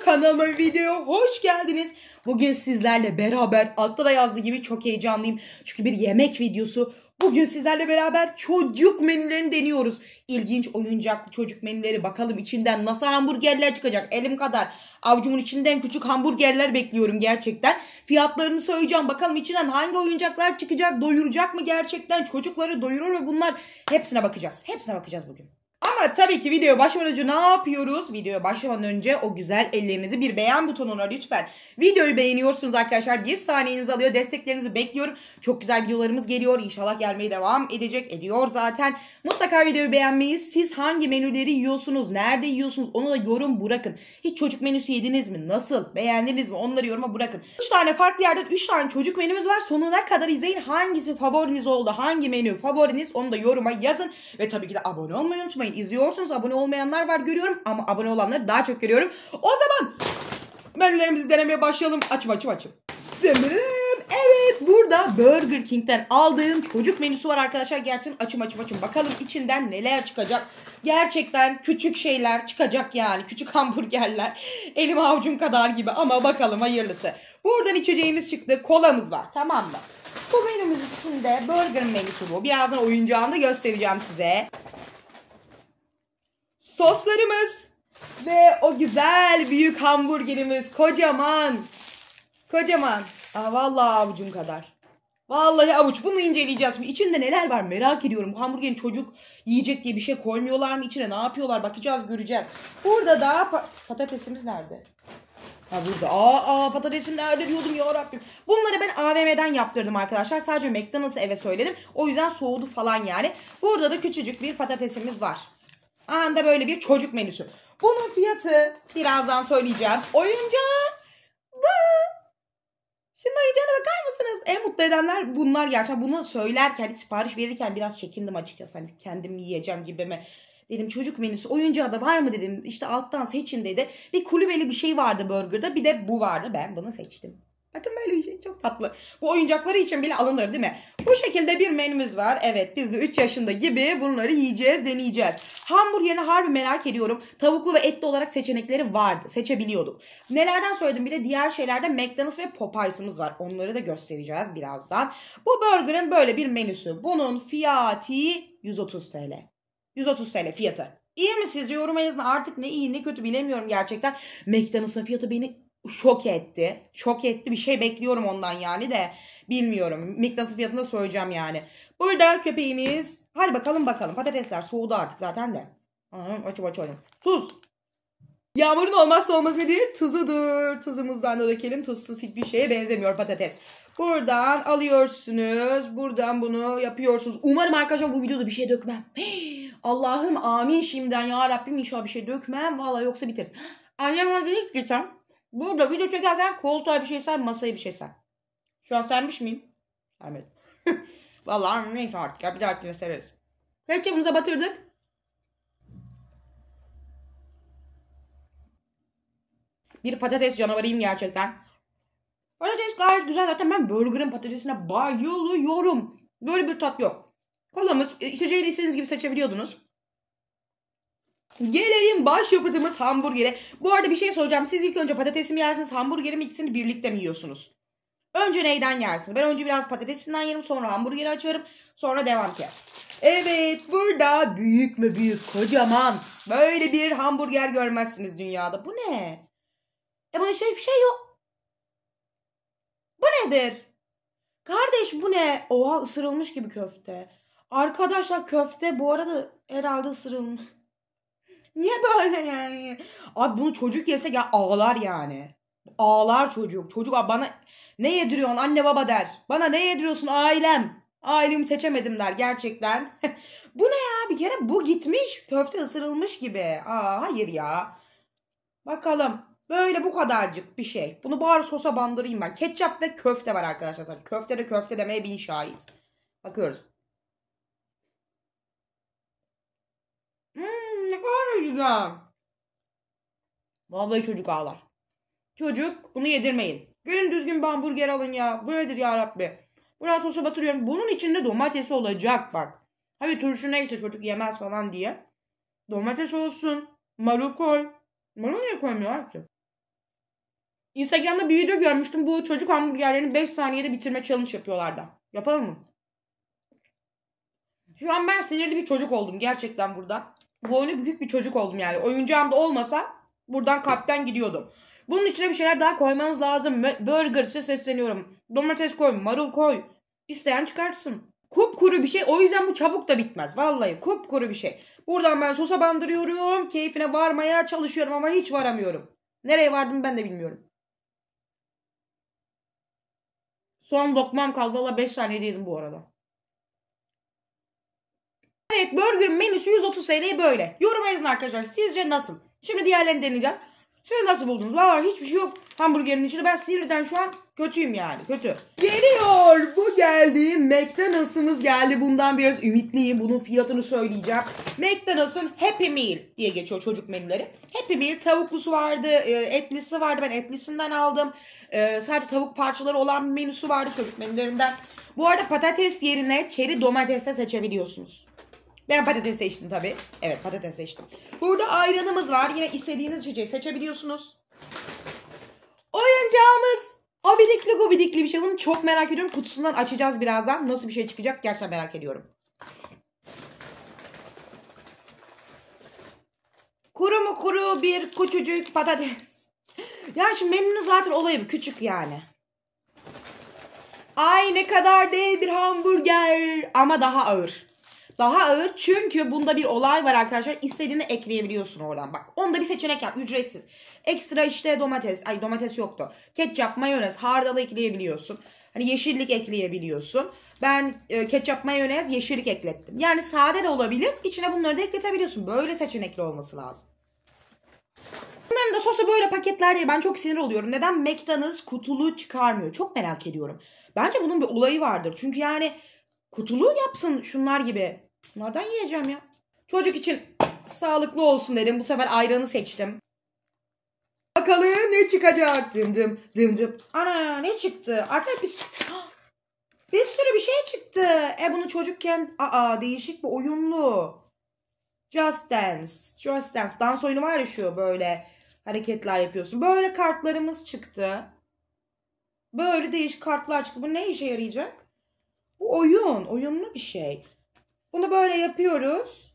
kanalıma videoya hoş geldiniz. Bugün sizlerle beraber altta da yazdığı gibi çok heyecanlıyım. Çünkü bir yemek videosu. Bugün sizlerle beraber çocuk menülerini deniyoruz. İlginç oyuncaklı çocuk menüleri, bakalım içinden nasıl hamburgerler çıkacak. Elim kadar avucumun içinden küçük hamburgerler bekliyorum gerçekten. Fiyatlarını söyleyeceğim. Bakalım içinden hangi oyuncaklar çıkacak, doyuracak mı gerçekten, çocukları doyurur mu bunlar? Hepsine bakacağız. Hepsine bakacağız bugün. Ama tabii ki videoya başlamadan önce ne yapıyoruz? Videoya başlamadan önce o güzel ellerinizi bir beğen butonuna lütfen. Videoyu beğeniyorsunuz arkadaşlar. Bir saniyenizi alıyor. Desteklerinizi bekliyorum. Çok güzel videolarımız geliyor. İnşallah gelmeye devam edecek. Ediyor zaten. Mutlaka videoyu beğenmeyi. Siz hangi menüleri yiyorsunuz? Nerede yiyorsunuz? Onu da yorum bırakın. Hiç çocuk menüsü yediniz mi? Nasıl? Beğendiniz mi? Onları yoruma bırakın. 3 tane farklı yerden 3 tane çocuk menümüz var. Sonuna kadar izleyin. Hangisi favoriniz oldu? Hangi menü favoriniz? Onu da yoruma yazın. Ve tabii ki de abone olmayı unutmayın. İzliyorsunuz, abone olmayanlar var görüyorum ama abone olanları daha çok görüyorum. O zaman menülerimizi denemeye başlayalım. Açım. Evet, burada Burger King'den aldığım çocuk menüsü var arkadaşlar. Gerçekten açım. Bakalım içinden neler çıkacak. Gerçekten küçük şeyler çıkacak yani. Küçük hamburgerler. Elim avucum kadar gibi ama bakalım hayırlısı. Buradan içeceğimiz çıktı. Kolamız var, tamam mı? Bu menümüz içinde burger menüsü bu. Birazdan oyuncağını da göstereceğim size. Soslarımız ve o güzel büyük hamburgerimiz, kocaman. Vallahi avucum kadar. Vallahi avuç. Bunu inceleyeceğiz. İçinde neler var merak ediyorum. Bu hamburgerin çocuk yiyecek diye bir şey koymuyorlar mı içine? Ne yapıyorlar? Bakacağız, göreceğiz. Burada da patatesimiz nerede? Ha, burada. Patatesim nerede diyordum ya Rabbim. Bunları ben AVM'den yaptırdım arkadaşlar. Sadece McDonald's'ı eve söyledim. O yüzden soğudu falan yani. Burada da küçücük bir patatesimiz var. Anda böyle bir çocuk menüsü. Bunun fiyatı birazdan söyleyeceğim. Oyuncağı bu. Şimdi oyuncağına bakar mısınız? En mutlu edenler bunlar gerçekten. Bunu söylerken, sipariş verirken biraz çekindim açıkçası. Hani kendim yiyeceğim gibi mi? Dedim çocuk menüsü oyuncağı da var mı dedim. İşte alttan seçin dedi. Bir kulübeli bir şey vardı burgerda. Bir de bu vardı. Ben bunu seçtim. Bakın böyle bir şey çok tatlı. Bu oyuncakları için bile alınır değil mi? Bu şekilde bir menümüz var. Evet, biz de 3 yaşında gibi bunları yiyeceğiz, deneyeceğiz. Hamburgerini harbi merak ediyorum. Tavuklu ve etli olarak seçenekleri vardı. Seçebiliyorduk. Nelerden söyledim bile, diğer şeylerde McDonald's ve Popeyes'ımız var. Onları da göstereceğiz birazdan. Bu burgerin böyle bir menüsü. Bunun fiyatı 130 TL. 130 TL fiyatı. İyi mi sizce? Yoruma yazın. Artık ne iyi ne kötü bilemiyorum gerçekten. McDonald's'ın fiyatı beni şok etti. Şok etti. Bir şey bekliyorum ondan yani de bilmiyorum. McDonald's fiyatını da söyleyeceğim yani. Burada köpeğimiz. Hadi bakalım. Patatesler soğudu artık zaten de. Açalım. Tuz. Yağmurun olmazsa olmaz nedir? Tuzudur. Tuzumuzdan da dökelim. Tuzsuz hiçbir şeye benzemiyor patates. Buradan alıyorsunuz. Buradan bunu yapıyorsunuz. Umarım arkadaşlar bu videoda bir şey dökmem. Allah'ım amin şimdiden ya Rabbim, inşallah bir şey dökmem. Vallahi yoksa biteriz. Annem hadi ilk geçen. Burada video çekerken koltuğa bir şey ser, masaya bir şey ser. Şu an sermiş miyim? Sermedim. Vallahi neyse artık ya, bir dahakine sereriz. Ketçapımıza batırdık. Bir patates canavarıyım gerçekten. Patates gayet güzel, zaten ben burgerın patatesine bayılıyorum. Böyle bir tat yok. Kolamız, içeceği de istediğiniz gibi seçebiliyordunuz. Gelelim baş yapıtımız hamburgere. Bu arada bir şey soracağım. Siz ilk önce patatesi mi yersiniz, hamburgeri mi, ikisini birlikte mi yiyorsunuz? Önce neyden yersiniz? Ben önce biraz patatesinden yerim, sonra hamburgeri açarım, sonra devam ki. Evet, burada büyük mü büyük, kocaman böyle bir hamburger görmezsiniz dünyada. Bu ne? Bunun bir şey yok. Bu nedir? Kardeş bu ne? Oha, ısırılmış gibi köfte. Arkadaşlar köfte bu arada herhalde ısırılmış. Niye böyle yani? Abi bunu çocuk yese ya ağlar yani. Ağlar çocuk. Çocuk abi bana ne yediriyorsun anne baba der. Bana ne yediriyorsun ailem. Ailemi seçemedim der gerçekten. Bu ne ya, bir kere bu gitmiş. Köfte ısırılmış gibi. Hayır ya. Bakalım. Böyle bu kadarcık bir şey. Bunu bari sosa bandırayım ben. Ketçap ve köfte var arkadaşlar. Köfte de köfte demeye bin şahit. Bakıyoruz. Ne kadar güzel. Vallahi çocuk ağlar. Çocuk bunu yedirmeyin. Gelin düzgün bir hamburger alın ya. Bu nedir ya Rabbi? Buna sosa batırıyorum. Bunun içinde domatesi olacak bak. Tabii turşu neyse çocuk yemez falan diye. Domates olsun. Marul koy. Marul niye koymuyorlar ki? Instagram'da bir video görmüştüm. Bu çocuk hamburgerlerini 5 saniyede bitirme challenge yapıyorlardı. Yapalım mı? Şu an ben sinirli bir çocuk oldum gerçekten burada. Bu oyunu büyük bir çocuk oldum yani. Oyuncağım da olmasa buradan kalpten gidiyordum. Bunun içine bir şeyler daha koymanız lazım. Burger size sesleniyorum. Domates koy, marul koy. İsteyen çıkartsın. Kupkuru bir şey. O yüzden bu çabuk da bitmez. Vallahi kupkuru bir şey. Buradan ben sosa bandırıyorum. Keyfine varmaya çalışıyorum ama hiç varamıyorum. Nereye vardım ben de bilmiyorum. Son lokmam kaldı. Valla 5 saniye yedim bu arada. Evet, burger menüsü 130 TL böyle. Yorum yazın arkadaşlar. Sizce nasıl? Şimdi diğerlerini deneyeceğiz. Siz nasıl buldunuz? Valla hiçbir şey yok hamburgerin içinde. Ben sinirden şu an kötüyüm yani. Kötü. Geliyor. Bu geldi. McDonald's'ımız geldi. Bundan biraz ümitliyim. Bunun fiyatını söyleyeceğim. McDonald's'ın Happy Meal diye geçiyor çocuk menüleri. Happy Meal tavuklusu vardı. Etlisi vardı. Ben etlisinden aldım. Sadece tavuk parçaları olan bir menüsü vardı çocuk menülerinden. Bu arada patates yerine çeri domates de seçebiliyorsunuz. Ben patates seçtim tabii. Evet, patates seçtim. Burada ayranımız var. Yine istediğiniz içeceği seçebiliyorsunuz. Oyuncağımız abidikli gubidikli bir şey. Bunu çok merak ediyorum. Kutusundan açacağız birazdan. Nasıl bir şey çıkacak gerçekten merak ediyorum. Kuru mu kuru bir küçücük patates. Yani şimdi menünün zaten olayı küçük yani. Ay ne kadar dev bir hamburger. Ama daha ağır. Daha ağır çünkü bunda bir olay var arkadaşlar. İstediğini ekleyebiliyorsun oradan. Bak onda bir seçenek yap. Ücretsiz. Ekstra işte domates. Ay domates yoktu. Ketçap, mayonez, hardal ekleyebiliyorsun. Hani yeşillik ekleyebiliyorsun. Ben ketçap, mayonez, yeşillik eklettim. Yani sade de olabilir. İçine bunları da ekletebiliyorsun. Böyle seçenekli olması lazım. Bunların da sosu böyle paketler diye ben çok sinir oluyorum. Neden McDonald's kutulu çıkarmıyor? Çok merak ediyorum. Bence bunun bir olayı vardır. Çünkü yani kutulu yapsın şunlar gibi. Bunlardan yiyeceğim ya. Çocuk için sağlıklı olsun dedim. Bu sefer ayranı seçtim. Bakalım ne çıkacak. Dım dım dım dım. Ana ne çıktı? Arkadaşlar bir sürü bir şey çıktı. Bunu çocukken değişik bir oyunlu. Just Dance. Just Dance. Dans oyunu var ya şu böyle hareketler yapıyorsun. Böyle kartlarımız çıktı. Böyle değişik kartlar çıktı. Bu ne işe yarayacak? Bu oyun. Oyunlu bir şey. Bunu böyle yapıyoruz.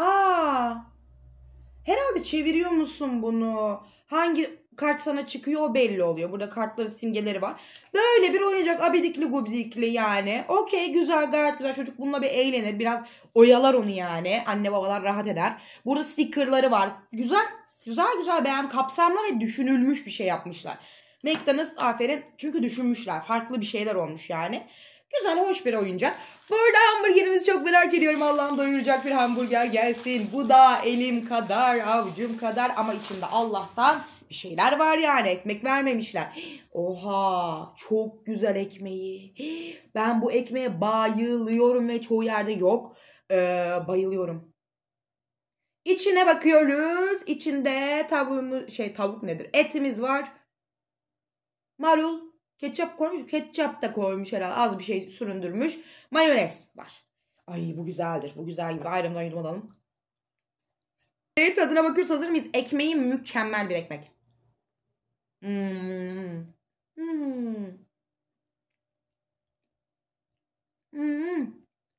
Herhalde çeviriyor musun bunu? Hangi kart sana çıkıyor o belli oluyor. Burada kartların simgeleri var. Böyle bir oyuncak abidikli gubidikli yani. Okey güzel gayet güzel. Çocuk bununla bir eğlenir. Biraz oyalar onu yani. Anne babalar rahat eder. Burada stickerları var. Güzel. Güzel güzel beğendim. Kapsamlı ve düşünülmüş bir şey yapmışlar. McDonald's aferin. Çünkü düşünmüşler. Farklı bir şeyler olmuş yani. Güzel, hoş bir oyuncak. Burada hamburgerimizi çok merak ediyorum. Allah'ım doyuracak bir hamburger gelsin. Bu da elim kadar, avucum kadar ama içinde Allah'tan bir şeyler var yani. Ekmek vermemişler. Oha, çok güzel ekmeği. Ben bu ekmeğe bayılıyorum ve çoğu yerde yok. Bayılıyorum. İçine bakıyoruz. İçinde tavuk nedir? Etimiz var. Marul. Ketçap koymuş. Ketçap da koymuş herhalde. Az bir şey süründürmüş. Mayonez var. Ay bu güzeldir. Bu güzel gibi. Ayrımdan yudum alalım. Evet tadına bakıyoruz. Hazır mıyız? Ekmeği mükemmel bir ekmek. Hmm. Hmm. Hmm.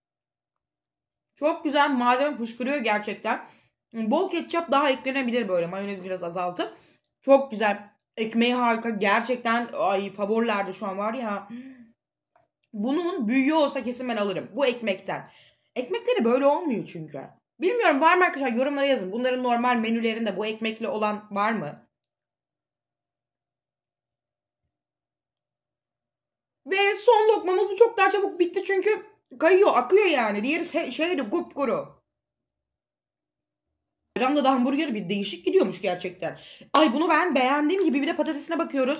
Çok güzel malzeme fışkırıyor gerçekten. Bol ketçap daha eklenebilir böyle. Mayonez biraz azaltıp. Çok güzel. Ekmeği harika. Gerçekten ay favorilerde şu an var ya. Bunun büyüğü olsa kesin ben alırım. Bu ekmekten. Ekmekleri böyle olmuyor çünkü. Bilmiyorum var mı arkadaşlar yorumlara yazın. Bunların normal menülerinde bu ekmekli olan var mı? Ve son lokmamız bu çok daha çabuk bitti çünkü kayıyor, akıyor yani. Diğeri şeydi kupkuru. Ramda da hamburger bir değişik gidiyormuş gerçekten. Ay bunu ben beğendiğim gibi bir de patatesine bakıyoruz.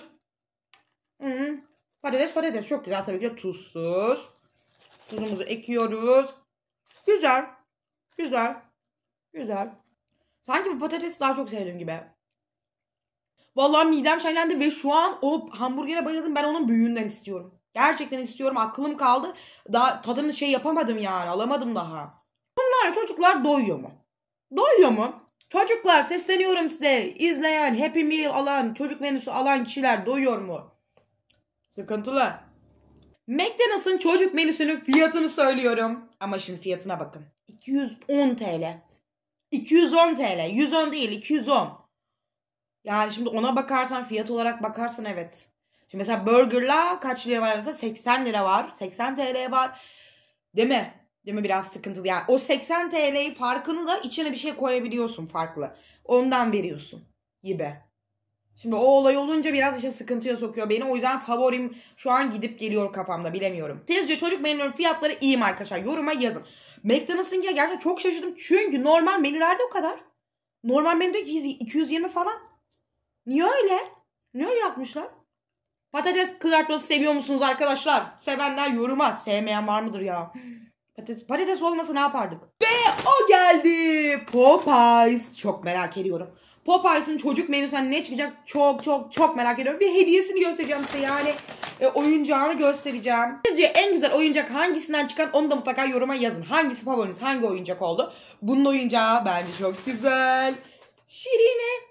Patates çok güzel tabii ki de tuzsuz. Tuzumuzu ekiyoruz. Güzel. Güzel. Güzel. Sanki bu patatesi daha çok sevdiğim gibi. Vallahi midem şenlendi ve şu an o hamburgere bayıldım. Ben onun büyüğünden istiyorum. Gerçekten istiyorum. Aklım kaldı. Daha tadını yapamadım yani. Alamadım daha. Bunlar çocuklar doyuyor mu? Doyuyor mu? Çocuklar sesleniyorum size. İzleyen, Happy Meal alan, çocuk menüsü alan kişiler doyuyor mu? Sıkıntılı. McDonald's'ın çocuk menüsünün fiyatını söylüyorum. Ama şimdi fiyatına bakın. 210 TL. 210 TL. 110 değil, 210. Yani şimdi ona bakarsan, fiyat olarak bakarsan evet. Şimdi mesela burgerla kaç lira var arasında? 80 lira var. 80 TL var. Değil mi? Değil mi? Biraz sıkıntılı. Yani o 80 TL'yi farkını da içine bir şey koyabiliyorsun farklı. Ondan veriyorsun gibi. Şimdi o olay olunca biraz işte sıkıntıya sokuyor beni. O yüzden favorim şu an gidip geliyor kafamda, bilemiyorum. Sizce çocuk menülerinin fiyatları iyi mi arkadaşlar? Yoruma yazın. McDonald's'ınkiye gerçekten çok şaşırdım. Çünkü normal menülerde o kadar. Normal menüde 220 falan. Niye öyle? Niye öyle yapmışlar? Patates kızartması seviyor musunuz arkadaşlar? Sevenler yoruma. Sevmeyen var mıdır ya? Patates olmasa ne yapardık? Ve o geldi. Popeyes. Çok merak ediyorum. Popeyes'in çocuk menüsünden ne çıkacak çok merak ediyorum. Bir hediyesini göstereceğim size, yani oyuncağını göstereceğim. Sizce en güzel oyuncak hangisinden çıkan, onu da mutlaka yoruma yazın. Hangisi favoriniz, hangi oyuncak oldu? Bunun oyuncağı bence çok güzel. Şirine.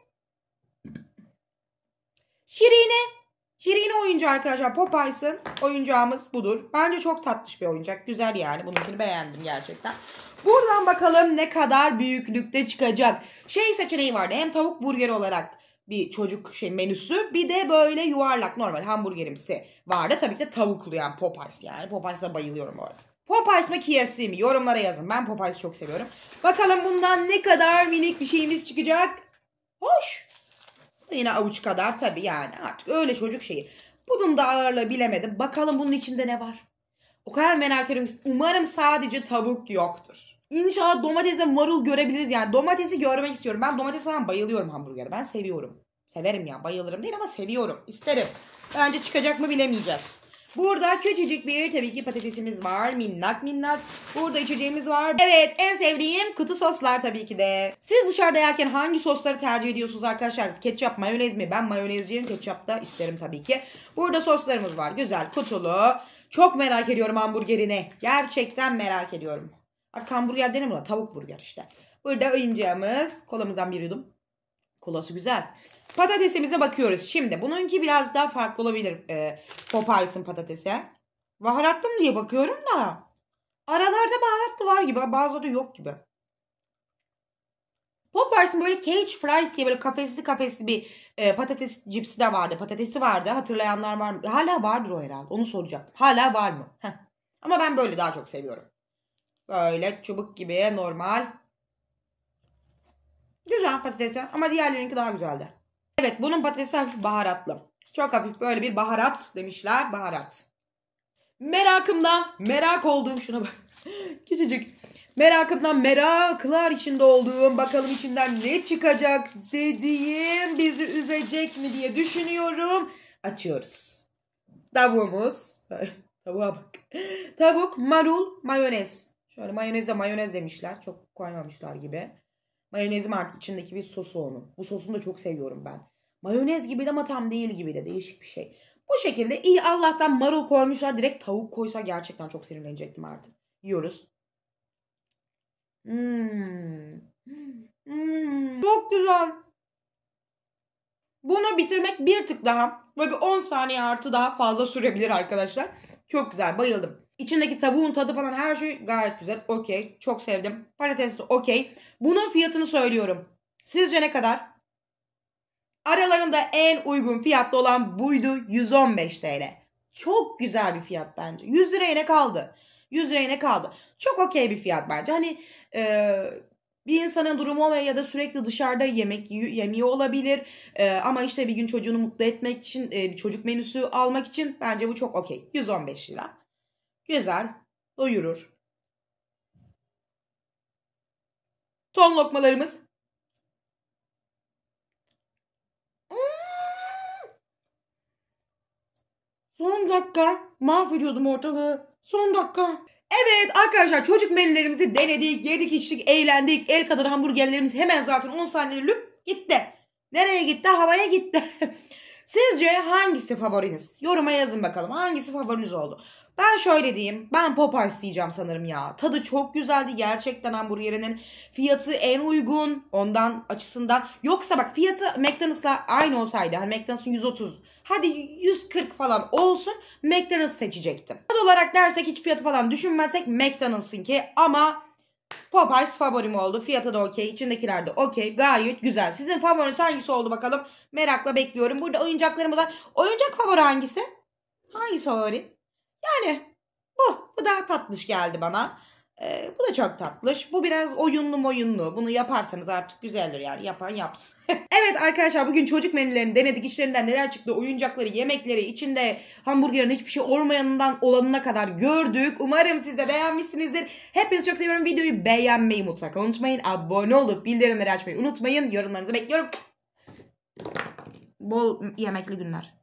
Şirine oyuncağı arkadaşlar. Popeyes'ın oyuncağımız budur. Bence çok tatlış bir oyuncak. Güzel yani. Bununkini beğendim gerçekten. Buradan bakalım ne kadar büyüklükte çıkacak. Seçeneği vardı. Hem tavuk burger olarak bir çocuk menüsü. Bir de böyle yuvarlak normal hamburgerimsi vardı. Tabii ki de tavuklu, yani Popeyes yani. Popeyes'a bayılıyorum bu arada. Popeyes mi KFC mi? Yorumlara yazın. Ben Popeyes'i çok seviyorum. Bakalım bundan ne kadar minik bir şeyimiz çıkacak. Hoş. Yine avuç kadar tabii, yani artık öyle çocuk şeyi. Bunun da ağırlığı bilemedim. Bakalım bunun içinde ne var? O kadar merak ediyorum. Umarım sadece tavuk yoktur. İnşallah domatese marul görebiliriz. Yani domatesi görmek istiyorum. Ben domates falan bayılıyorum hamburgere. Ben seviyorum. Severim ya. Bayılırım değil ama seviyorum. İsterim. Bence çıkacak mı bilemeyeceğiz. Burada küçücük bir tabii ki patatesimiz var. Minnak minnak. Burada içeceğimiz var. Evet, en sevdiğim kutu soslar tabii ki de. Siz dışarıda yerken hangi sosları tercih ediyorsunuz arkadaşlar? Ketçap, mayonez mi? Ben mayonezciyim. Ketçap da isterim tabii ki. Burada soslarımız var. Güzel, kutulu. Çok merak ediyorum hamburgerini. Gerçekten merak ediyorum. Artık hamburger denir mi? Tavuk burger işte. Burada oyuncağımız. Kolamızdan bir yudum. Kolası güzel. Patatesimize bakıyoruz. Şimdi bununki biraz daha farklı olabilir. Popeyes'ın patatesi. Baharatlı mı diye bakıyorum da. Aralarda baharatlı var gibi. Bazıları yok gibi. Popeyes'ın böyle cage fries diye böyle kafesli bir patates cipsi de vardı. Patatesi vardı. Hatırlayanlar var mı? Hala vardır o herhalde. Onu soracağım. Hala var mı? Heh. Ama ben böyle daha çok seviyorum. Böyle çubuk gibi normal. Güzel patatesi ama diğerlerinki daha güzeldi. Evet, bunun patatesi hafif baharatlı. Çok hafif böyle bir baharat demişler. Baharat. Merakımdan merak olduğum, şuna bak. Küçücük. Merakımdan meraklar içinde olduğum, bakalım içinden ne çıkacak dediğim, bizi üzecek mi diye düşünüyorum. Açıyoruz. Tavuğumuz. Tavuğa bak. Tavuk, marul, mayonez. Şöyle mayonez demişler. Çok koymamışlar gibi. Mayonezim artık içindeki bir sosu onun. Bu sosunu da çok seviyorum ben. Mayonez gibi de ama tam değil gibi de. Değişik bir şey. Bu şekilde iyi, Allah'tan marul koymuşlar. Direkt tavuk koysa gerçekten çok sinirlenecektim artık. Yiyoruz. Çok güzel. Bunu bitirmek bir tık daha, böyle bir 10 saniye artı daha fazla sürebilir arkadaşlar. Çok güzel, bayıldım. İçindeki tavuğun tadı falan, her şey gayet güzel. Okey, çok sevdim. Patates de okey. Bunun fiyatını söylüyorum. Sizce ne kadar? Aralarında en uygun fiyatlı olan buydu. 115 TL. Çok güzel bir fiyat bence. 100 liraya ne kaldı? 100 liraya ne kaldı? Çok okey bir fiyat bence. Hani bir insanın durumu olmaya ya da sürekli dışarıda yemek yemiyor olabilir. Ama işte bir gün çocuğunu mutlu etmek için bir çocuk menüsü almak için bence bu çok okey. 115 lira. Güzel. Doyurur. Son lokmalarımız. Son dakika mahvediyordum ortalığı. Son dakika. Evet arkadaşlar, çocuk menülerimizi denedik, yedik, içtik, eğlendik. El kadar hamburgerlerimiz hemen zaten 10 saniyede lüp gitti. Nereye gitti? Havaya gitti. Sizce hangisi favoriniz? Yoruma yazın bakalım. Hangisi favoriniz oldu? Ben şöyle diyeyim. Ben Popeyes diyeceğim sanırım ya. Tadı çok güzeldi. Gerçekten hamburgerinin fiyatı en uygun. Ondan açısından. Yoksa bak fiyatı McDonald's'la aynı olsaydı. Hani McDonald's'ın 130. Hadi 140 falan olsun. McDonald's seçecektim. Tad olarak dersek hiç fiyatı falan düşünmezsek McDonald's'ınki. Ama Popeyes favorim oldu. Fiyatı da okey. İçindekiler de okey. Gayet güzel. Sizin favoriniz hangisi oldu bakalım? Merakla bekliyorum. Burada oyuncaklarımız var. Oyuncak favori hangisi? Hangisi favori? Yani bu daha tatlış geldi bana. Bu da çok tatlış. Bu biraz oyunlu. Bunu yaparsanız artık güzeldir yani. Yapan yapsın. Evet arkadaşlar bugün çocuk menülerini denedik. İçlerinden neler çıktı? Oyuncakları, yemekleri, içinde hamburgerin hiçbir şey olmayanından olanına kadar gördük. Umarım siz de beğenmişsinizdir. Hepinizi çok seviyorum. Videoyu beğenmeyi mutlaka unutmayın. Abone olup bildirimleri açmayı unutmayın. Yorumlarınızı bekliyorum. Bol yemekli günler.